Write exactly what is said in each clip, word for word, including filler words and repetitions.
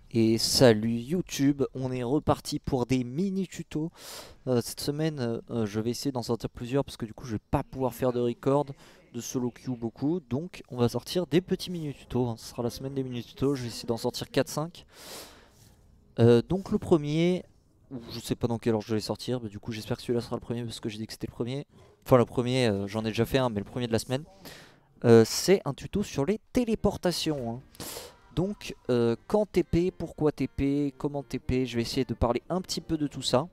Et salut YouTube, on est reparti pour des mini tutos. Euh, cette semaine euh, euh, je vais essayer d'en sortir plusieurs parce que du coup je vais pas pouvoir faire de record, de solo queue beaucoup. Donc on va sortir des petits mini tutos, hein. Ce sera la semaine des mini tutos, je vais essayer d'en sortir quatre cinq. Euh, donc le premier, ou je sais pas dans quel ordre je vais sortir, mais du coup j'espère que celui-là sera le premier parce que j'ai dit que c'était le premier. Enfin le premier, euh, j'en ai déjà fait un, mais le premier de la semaine. Euh, c'est un tuto sur les téléportations, hein. Donc, euh, quand T P, pourquoi T P, comment T P, je vais essayer de parler un petit peu de tout ça.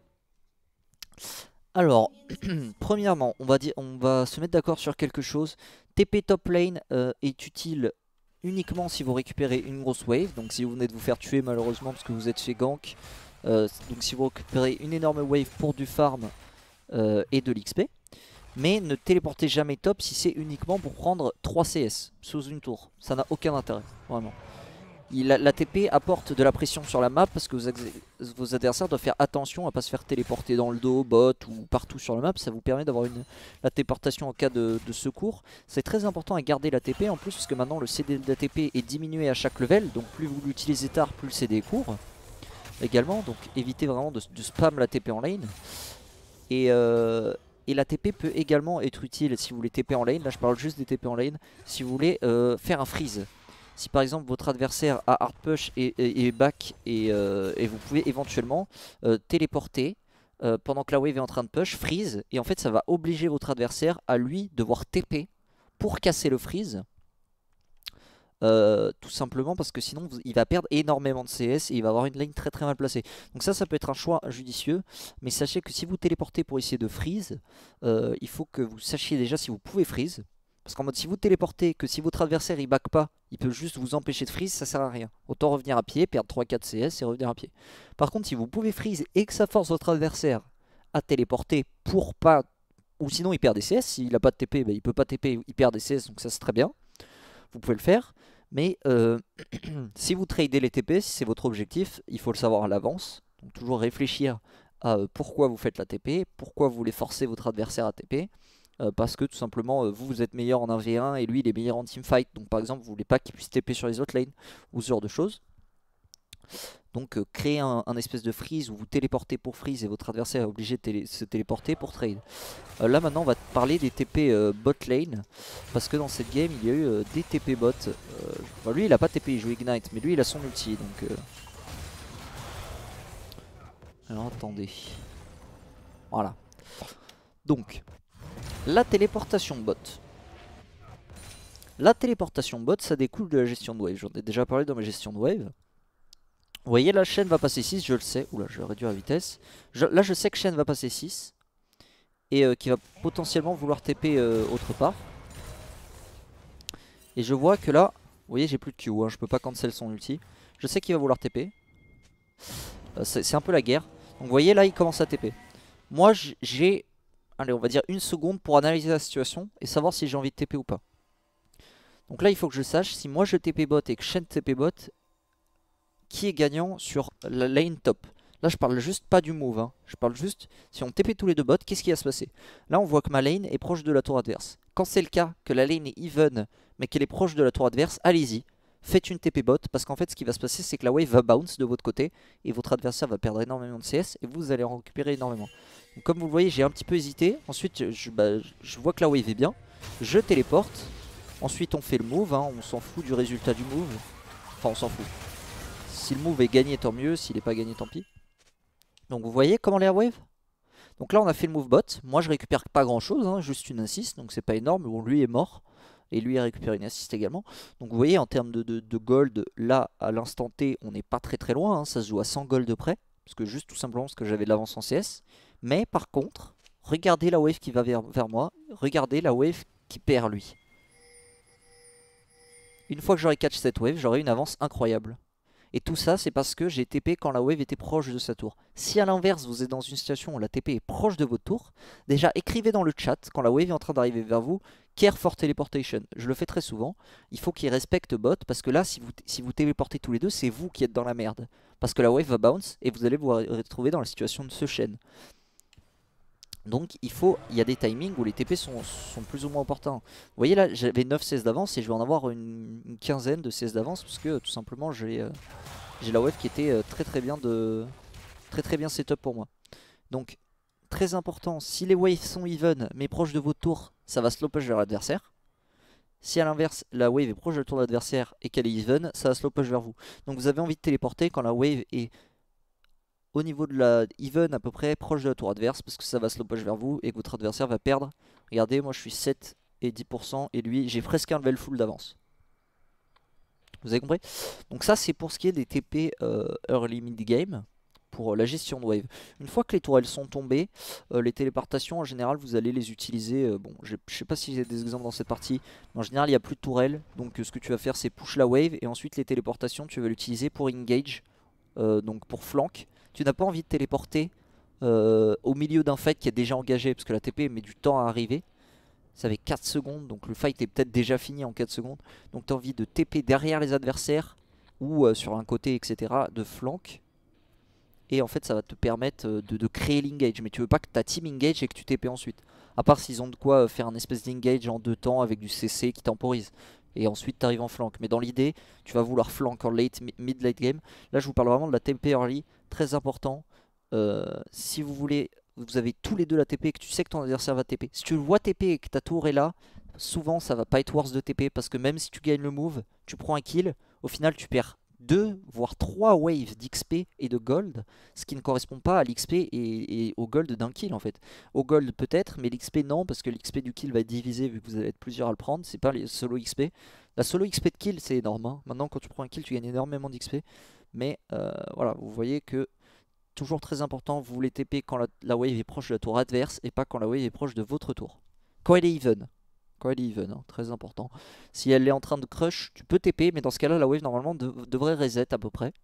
Alors, premièrement, on va, dire, on va se mettre d'accord sur quelque chose. T P top lane euh, est utile uniquement si vous récupérez une grosse wave. Donc si vous venez de vous faire tuer malheureusement parce que vous êtes chez gank. Euh, donc si vous récupérez une énorme wave pour du farm euh, et de l'X P. Mais ne téléportez jamais top si c'est uniquement pour prendre trois C S sous une tour. Ça n'a aucun intérêt, vraiment. Il, la, la T P apporte de la pression sur la map parce que vos, vos adversaires doivent faire attention à pas se faire téléporter dans le dos, bot ou partout sur la map. Ça vous permet d'avoir une la téléportation en cas de, de secours. C'est très important à garder la T P en plus parce que maintenant le C D de la T P est diminué à chaque level. Donc plus vous l'utilisez tard, plus le C D est court également. Donc évitez vraiment de, de spam la T P en lane. Et, euh, et la T P peut également être utile si vous voulez T P en lane. Là je parle juste des T P en lane. Si vous voulez euh, faire un freeze. Si par exemple votre adversaire a hard push et, et, et back et, euh, et vous pouvez éventuellement euh, téléporter euh, pendant que la wave est en train de push, freeze, et en fait ça va obliger votre adversaire à lui devoir T P pour casser le freeze. Euh, tout simplement parce que sinon vous, il va perdre énormément de C S et il va avoir une lane très très mal placée. Donc ça ça peut être un choix judicieux, mais sachez que si vous téléportez pour essayer de freeze, euh, il faut que vous sachiez déjà si vous pouvez freeze. Parce qu'en mode si vous téléportez, que si votre adversaire il back pas, il peut juste vous empêcher de freeze, ça sert à rien. Autant revenir à pied, perdre trois quatre C S et revenir à pied. Par contre si vous pouvez freeze et que ça force votre adversaire à téléporter pour pas... Ou sinon il perd des C S, s'il a pas de T P, bah, il peut pas T P, il perd des C S, donc ça c'est très bien. Vous pouvez le faire. Mais euh, si vous tradez les T P, si c'est votre objectif, il faut le savoir à l'avance. Donc toujours réfléchir à euh, pourquoi vous faites la T P, pourquoi vous voulez forcer votre adversaire à T P. Euh, parce que tout simplement euh, vous vous êtes meilleur en un v un et lui il est meilleur en teamfight. Donc par exemple vous voulez pas qu'il puisse T P sur les autres lanes ou ce genre de choses. Donc euh, créer un, un espèce de freeze où vous téléportez pour freeze et votre adversaire est obligé de télé se téléporter pour trade. Euh, là maintenant on va parler des T P euh, bot lane. Parce que dans cette game il y a eu euh, des T P bot. Euh, bon, lui il a pas T P, il joue Ignite, mais lui il a son ulti. Donc euh... alors attendez. Voilà. Donc la téléportation bot. La téléportation bot ça découle de la gestion de wave. J'en ai déjà parlé dans ma gestion de wave. Vous voyez la chaîne va passer six, je le sais. Oula, je vais réduire la vitesse. Je, là je sais que chaîne va passer six. Et euh, qui va potentiellement vouloir T P euh, autre part. Et je vois que là, vous voyez j'ai plus de Q, hein, je peux pas cancel son ulti. Je sais qu'il va vouloir T P. Euh, c'est un peu la guerre. Donc vous voyez là il commence à T P. Moi j'ai, allez on va dire une seconde pour analyser la situation et savoir si j'ai envie de T P ou pas. Donc là il faut que je sache si moi je T P bot et que Shen T P bot, qui est gagnant sur la lane top. Là je parle juste pas du move, hein. Je parle juste si on T P tous les deux bots, qu'est-ce qui va se passer? Là on voit que ma lane est proche de la tour adverse. Quand c'est le cas, que la lane est even mais qu'elle est proche de la tour adverse, allez-y, faites une T P bot parce qu'en fait ce qui va se passer c'est que la wave va bounce de votre côté et votre adversaire va perdre énormément de C S et vous allez en récupérer énormément. Donc, comme vous le voyez j'ai un petit peu hésité, ensuite je, bah, je vois que la wave est bien, je téléporte, ensuite on fait le move, hein. On s'en fout du résultat du move, enfin on s'en fout. Si le move est gagné, tant mieux. S'il n'est pas gagné, tant pis. Donc vous voyez comment les wave. Donc là, on a fait le move bot. Moi, je récupère pas grand chose, hein, juste une assist. Donc c'est pas énorme. Bon, lui est mort. Et lui, il récupère une assist également. Donc vous voyez, en termes de, de, de gold, là, à l'instant T, on n'est pas très très loin, hein. Ça se joue à cent gold de près. Parce que juste tout simplement parce que j'avais de l'avance en C S. Mais par contre, regardez la wave qui va vers, vers moi. Regardez la wave qui perd lui. Une fois que j'aurai catch cette wave, j'aurai une avance incroyable. Et tout ça, c'est parce que j'ai T P quand la wave était proche de sa tour. Si à l'inverse, vous êtes dans une situation où la T P est proche de votre tour, déjà écrivez dans le chat, quand la wave est en train d'arriver vers vous, care for teleportation. Je le fais très souvent. Il faut qu'il respecte bot, parce que là, si vous, si vous téléportez tous les deux, c'est vous qui êtes dans la merde. Parce que la wave va bounce, et vous allez vous retrouver dans la situation de ce chaîne. Donc il faut, il y a des timings où les T P sont, sont plus ou moins opportuns. Vous voyez là, j'avais neuf C S d'avance et je vais en avoir une, une quinzaine de C S d'avance parce que tout simplement j'ai... Euh, j'ai la wave qui était euh, très très bien de très très bien setup pour moi. Donc très important, si les waves sont even mais proches de votre tour, ça va slow push vers l'adversaire. Si à l'inverse la wave est proche de tour de l'adversaire et qu'elle est even, ça va slow push vers vous. Donc vous avez envie de téléporter quand la wave est au niveau de la even à peu près proche de la tour adverse, parce que ça va slow push vers vous et que votre adversaire va perdre. Regardez, moi je suis sept et dix pour cent et lui j'ai presque un level full d'avance. Vous avez compris? Donc ça c'est pour ce qui est des T P euh, early mid game, pour la gestion de wave. Une fois que les tourelles sont tombées, euh, les téléportations en général vous allez les utiliser, euh, bon je sais pas si j'ai des exemples dans cette partie, mais en général il n'y a plus de tourelles, donc euh, ce que tu vas faire c'est push la wave, et ensuite les téléportations tu vas l'utiliser pour engage, euh, donc pour flank. Tu n'as pas envie de téléporter euh, au milieu d'un fight qui est déjà engagé, parce que la T P met du temps à arriver. Ça fait quatre secondes, donc le fight est peut-être déjà fini en quatre secondes. Donc tu as envie de T P derrière les adversaires ou euh, sur un côté, et cetera, de flank. Et en fait ça va te permettre euh, de, de créer l'engage. Mais tu veux pas que ta team engage et que tu T P ensuite. À part s'ils ont de quoi euh, faire un espèce d'engage en deux temps avec du C C qui temporise. Et ensuite tu arrives en flank. Mais dans l'idée, tu vas vouloir flank en late, mid-late game. Là je vous parle vraiment de la T P early, très important. Euh, si vous voulez, vous avez tous les deux la T P et que tu sais que ton adversaire va T P. Si tu le vois T P et que ta tour est là, souvent ça va pas être worse de T P, parce que même si tu gagnes le move, tu prends un kill, au final tu perds deux voire trois waves d'X P et de gold, ce qui ne correspond pas à l'X P et, et au gold d'un kill en fait. Au gold peut-être, mais l'X P non, parce que l'X P du kill va être divisé vu que vous allez être plusieurs à le prendre, c'est pas les solo X P. La solo X P de kill c'est énorme, hein. Maintenant quand tu prends un kill tu gagnes énormément d'X P, mais euh, voilà, vous voyez que toujours très important, vous voulez T P quand la, la wave est proche de la tour adverse et pas quand la wave est proche de votre tour. Quand elle est even. Quand elle est even, hein, très important. Si elle est en train de crush, tu peux T P, mais dans ce cas-là, la wave normalement de, devrait reset à peu près.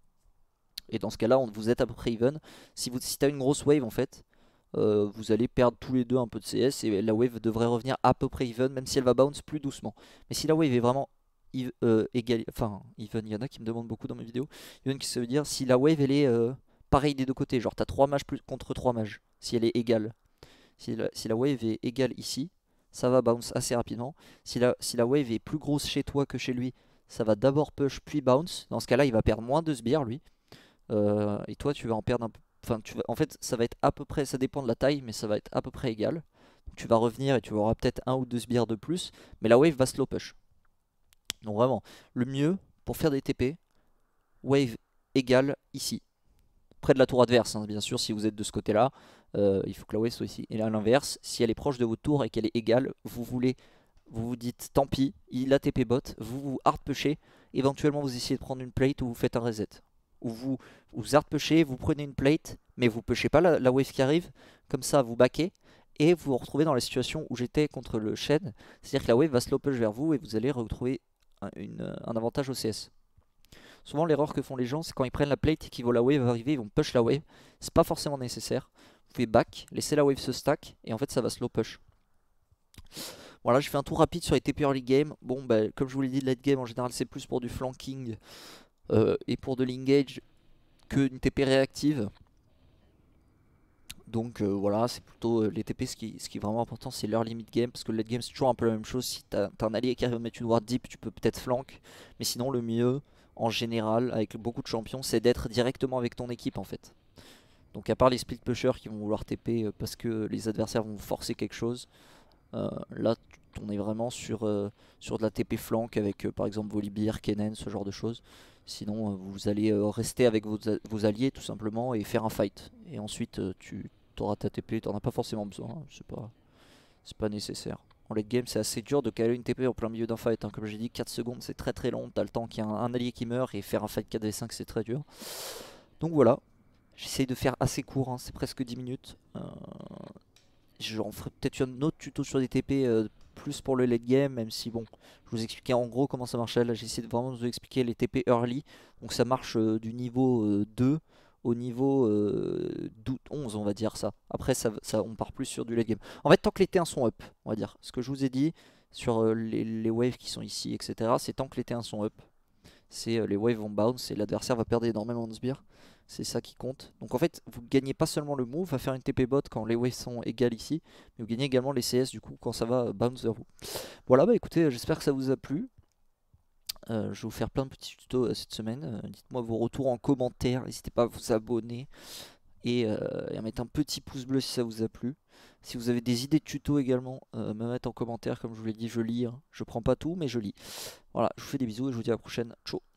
Et dans ce cas-là, vous êtes à peu près even. Si, vous, si tu as une grosse wave en fait, euh, vous allez perdre tous les deux un peu de C S et la wave devrait revenir à peu près even, même si elle va bounce plus doucement. Mais si la wave est vraiment euh, égale, enfin even, il y en a qui me demandent beaucoup dans mes vidéos. Even, ça veut dire si la wave elle est euh, pareille des deux côtés, genre tu as trois mages plus contre trois mages, si elle est égale. Si la, si la wave est égale ici, ça va bounce assez rapidement. Si la, si la wave est plus grosse chez toi que chez lui, ça va d'abord push puis bounce. Dans ce cas là il va perdre moins de sbires lui. Euh, et toi tu vas en perdre un peu. Enfin, tu vas, en fait ça va être à peu près, ça dépend de la taille, mais ça va être à peu près égal. Donc, tu vas revenir et tu auras peut-être un ou deux sbires de plus, mais la wave va slow push. Donc vraiment, le mieux pour faire des T P, wave égale ici, près de la tour adverse, hein, bien sûr, si vous êtes de ce côté-là, euh, il faut que la wave soit ici. Et à l'inverse, si elle est proche de votre tour et qu'elle est égale, vous voulez, vous vous dites tant pis, il a T P bot, vous vous hard pushez, éventuellement vous essayez de prendre une plate ou vous faites un reset. Ou vous vous hard pushez, vous prenez une plate, mais vous pushez pas la, la wave qui arrive, comme ça vous backez, et vous vous retrouvez dans la situation où j'étais contre le Shen, c'est-à-dire que la wave va slow push vers vous et vous allez retrouver un, une, un avantage au C S. Souvent l'erreur que font les gens c'est quand ils prennent la plate et qu'ils voient la wave arriver, ils vont push la wave. C'est pas forcément nécessaire. Vous pouvez back, laisser la wave se stack et en fait ça va slow push. Voilà, je fais un tour rapide sur les T P early game. Bon bah comme je vous l'ai dit, late game en général c'est plus pour du flanking euh, et pour de l'engage qu'une T P réactive. Donc euh, voilà, c'est plutôt euh, les T P, ce qui, ce qui est vraiment important c'est l'early mid game, parce que le late game c'est toujours un peu la même chose. Si t'as as un allié qui arrive à mettre une ward deep, tu peux peut-être flank, mais sinon le mieux en général avec beaucoup de champions c'est d'être directement avec ton équipe en fait. Donc à part les split pushers qui vont vouloir T P euh, parce que les adversaires vont forcer quelque chose, euh, là on est vraiment sur, euh, sur de la T P flank avec euh, par exemple Volibear, Kennen, ce genre de choses. Sinon euh, vous allez euh, rester avec vos, vos alliés tout simplement et faire un fight. Et ensuite euh, tu auras ta T P, tu n'en as pas forcément besoin, hein. c'est pas, c'est pas nécessaire. En late game c'est assez dur de caler une T P en plein milieu d'un fight, hein. Comme j'ai dit, quatre secondes c'est très très long, t'as le temps qu'il y ait un, un allié qui meurt, et faire un fight quatre v cinq c'est très dur. Donc voilà, j'essaye de faire assez court, hein. C'est presque dix minutes. Euh, J'en ferai peut-être un autre tuto sur des T P euh, plus pour le late game, même si bon, je vous expliquais en gros comment ça marchait. Là j'essaie de vraiment vous expliquer les T P early. Donc ça marche euh, du niveau euh, deux au niveau euh, onze, on va dire ça. Après ça, ça, on part plus sur du late game. En fait tant que les T un sont up, on va dire. Ce que je vous ai dit sur euh, les, les waves qui sont ici, et cetera. C'est tant que les T un sont up. C'est euh, les waves vont bounce et l'adversaire va perdre énormément de sbires. C'est ça qui compte. Donc en fait, vous gagnez pas seulement le move à faire une T P bot quand les waves sont égales ici, mais vous gagnez également les C S du coup quand ça va bounce vers vous. Voilà, bah écoutez, j'espère que ça vous a plu. Euh, je vais vous faire plein de petits tutos euh, cette semaine. Euh, Dites-moi vos retours en commentaire. N'hésitez pas à vous abonner et, euh, et à mettre un petit pouce bleu si ça vous a plu. Si vous avez des idées de tutos également, euh, me mettre en commentaire. Comme je vous l'ai dit, je lis. Hein. Je prends pas tout, mais je lis. Voilà, je vous fais des bisous et je vous dis à la prochaine. Ciao.